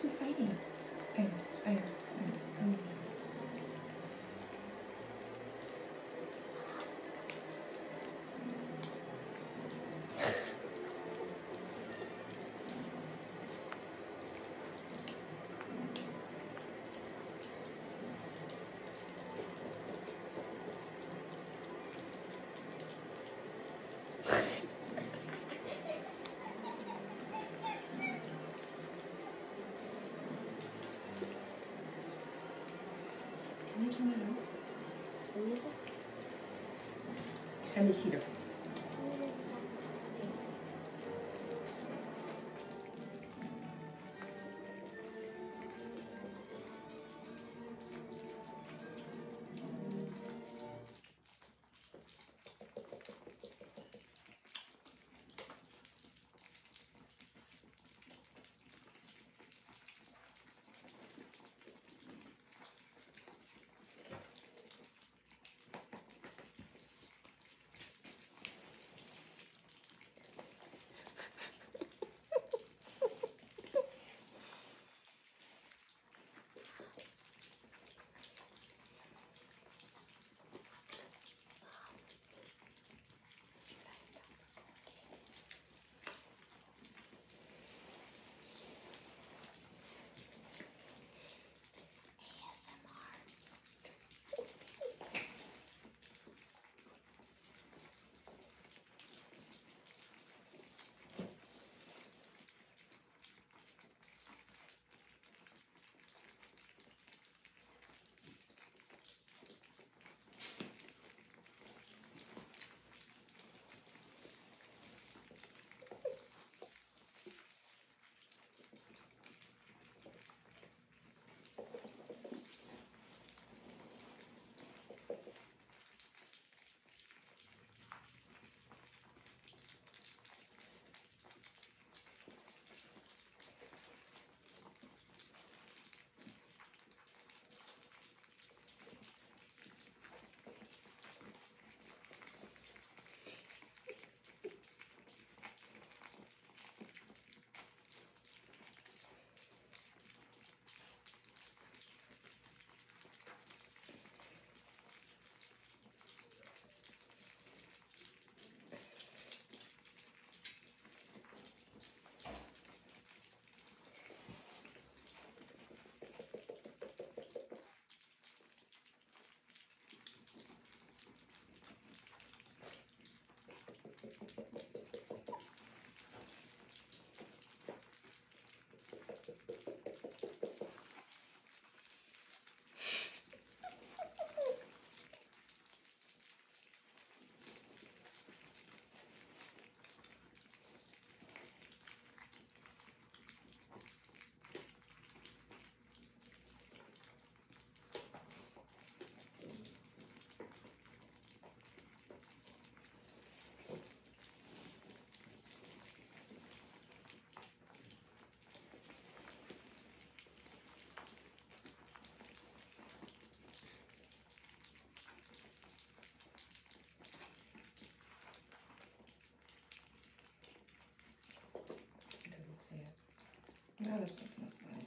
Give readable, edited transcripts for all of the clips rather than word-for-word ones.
two fighting? Iris, Iris, Iris, come here. Can you turn it up? What is it? And the heater. No, there's something that's lying.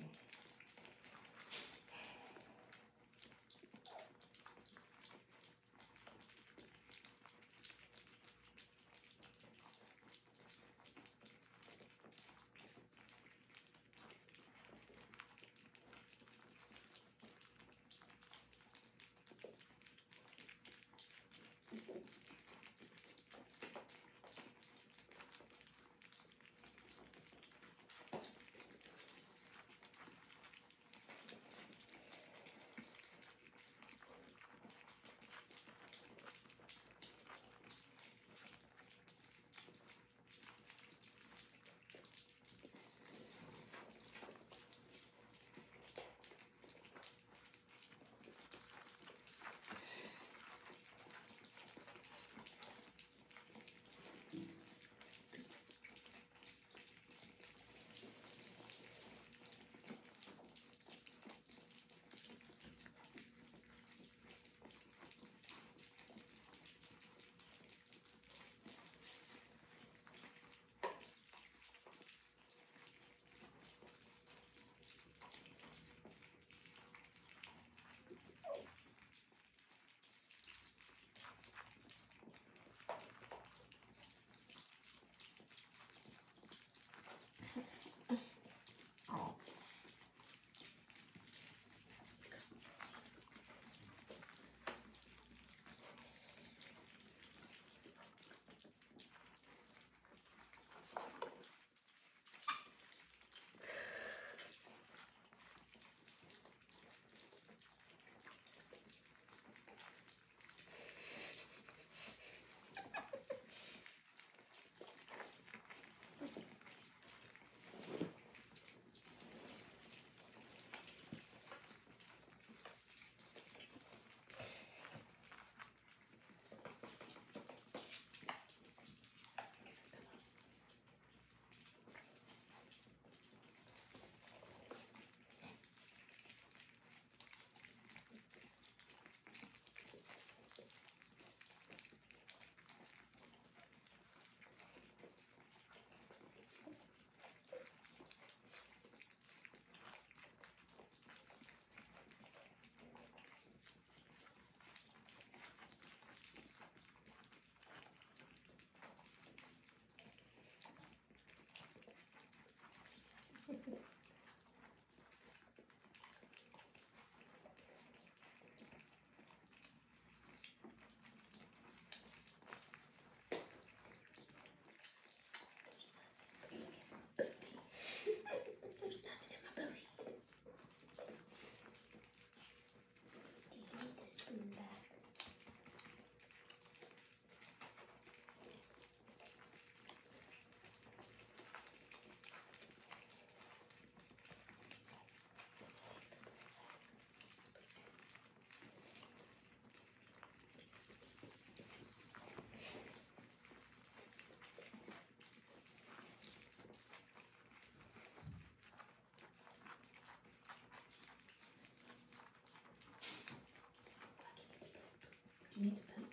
You need to poop.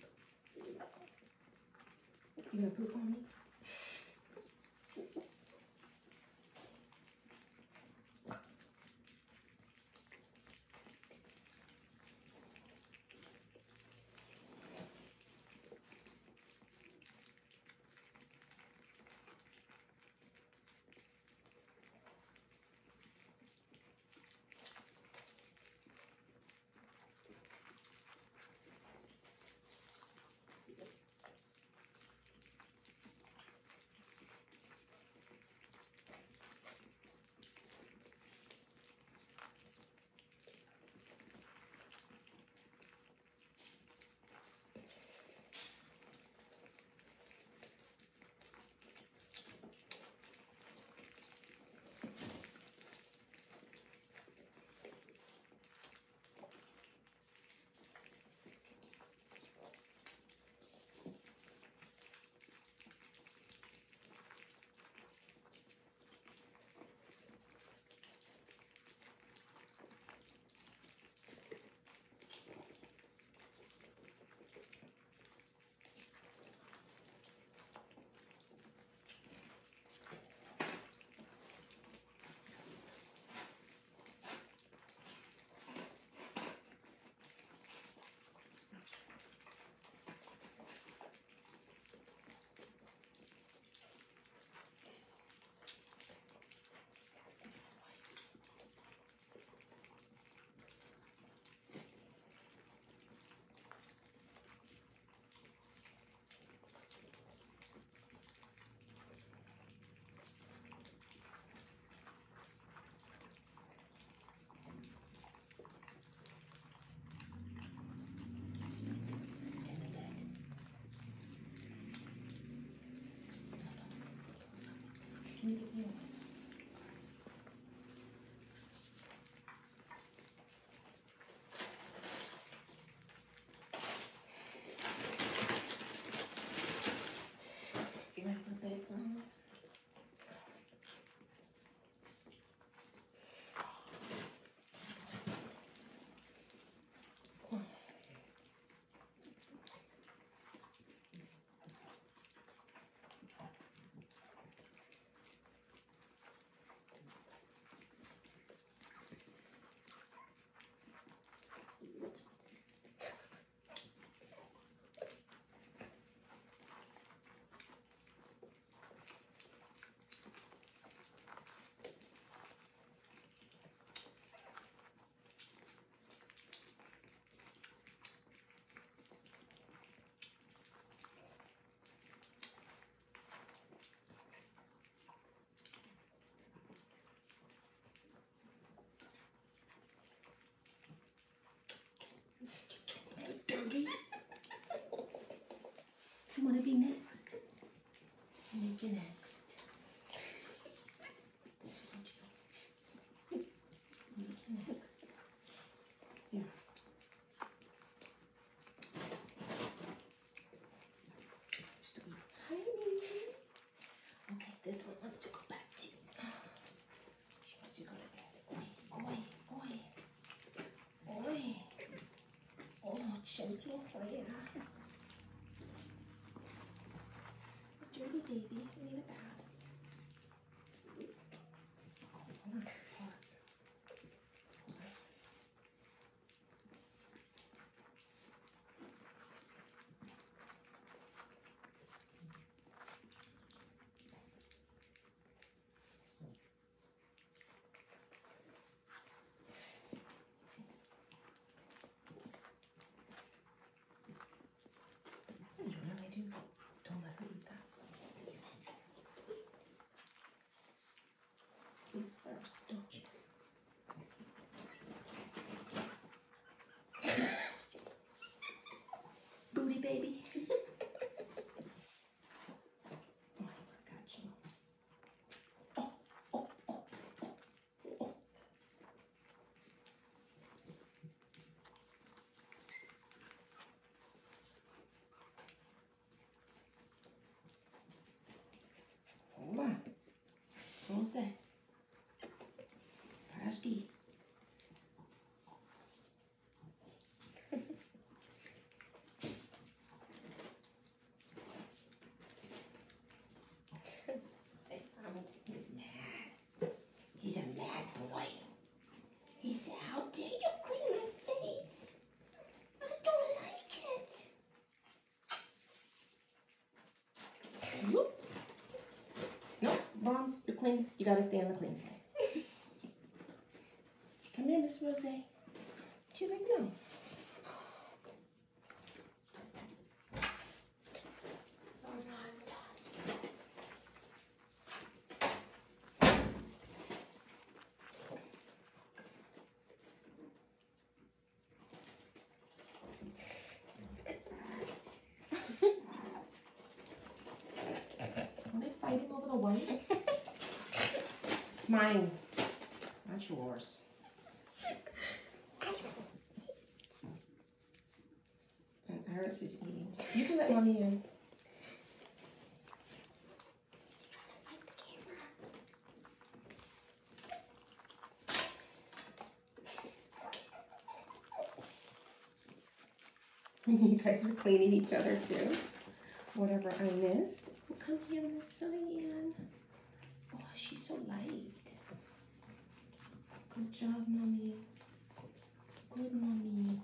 You gonna poop on me? Can you get me wipes? You ready for bed, friends? Dirty. You want to be next? Make you next. This one, Jill. Make you next. Here. Still eating. Hi, baby. Okay, this one wants to go back to you. She wants to go to bed. Oi, oi, oi. Oi. Oh, gentle player. Dirty baby, you need a bath. Hold on, pause. You really do. Don't let her eat that. Please first, don't you? Booty baby. Oh, I got you. Oh, oh, oh, oh, oh. Hold on. Hold on. Pasty. Vons, the clean, you gotta stay on the clean side. Come here, Miss Rose. She's like, no. Are they fighting over the wipes? It's mine, not yours. And Iris is eating. You can let mommy in. You guys are cleaning each other too. Whatever I missed. Oh, come here, Miss Cyan. Oh, she's so light. Good job, mommy. Good, mommy.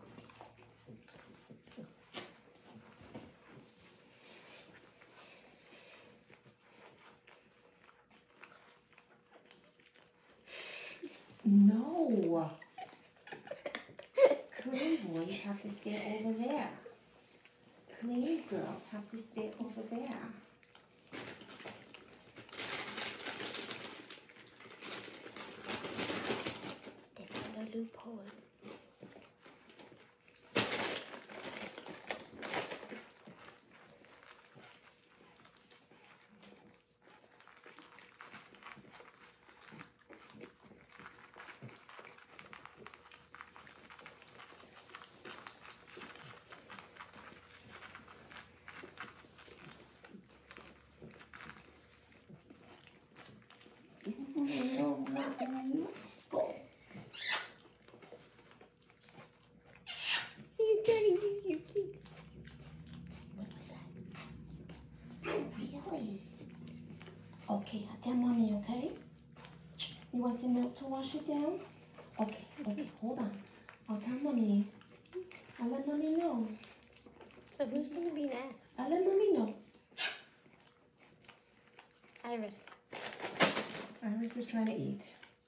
No. Clean boys have to stay over there. Clean girls have to stay over there. They found a loophole. No, let's go. You're getting your teeth. What was that? Oh, really? Okay, I'll tell mommy, okay? You want some milk to wash it down? Okay, okay, hold on. I'll tell mommy. I'll let mommy know. So who's gonna be next? I'll let mommy know. Iris. Iris is trying to eat.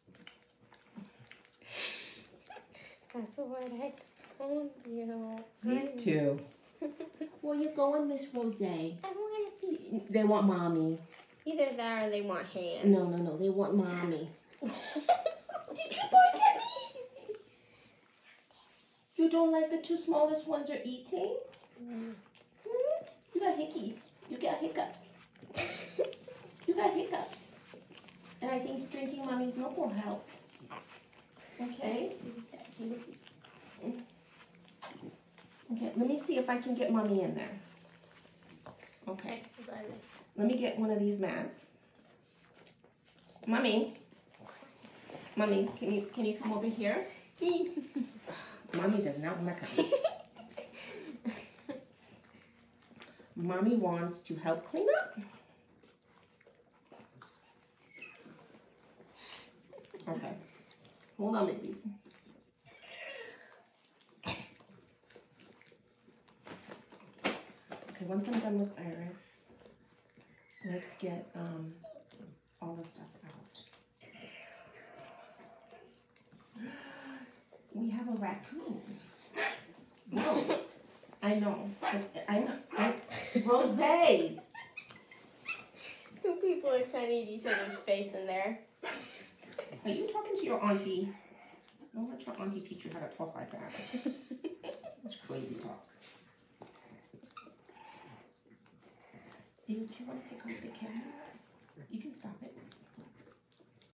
That's what I told you. These two. Where you going, Miss Rose? I want to be. They want mommy. Either that or they want hands. No, no, no. They want mommy. Did you bark at me? You don't like the two smallest ones are eating? Mm. Hmm? You got hickeys. You got hiccups. You got hiccups. And I think drinking mommy's milk will help. Okay? Okay, let me see if I can get mommy in there. Okay. Next is Iris. Let me get one of these mats. Mommy. Mommy, can you come over here? Mommy does not want to come. Mommy wants to help clean up. Okay. Hold on, babies. Okay, once I'm done with Iris, let's get all the stuff out. We have a raccoon. Whoa. I know. Rose! Two people are trying to eat each other's face in there. Are you talking to your auntie? Don't let your auntie teach you how to talk like that. That's crazy talk. If you want to take off the camera, you can stop it.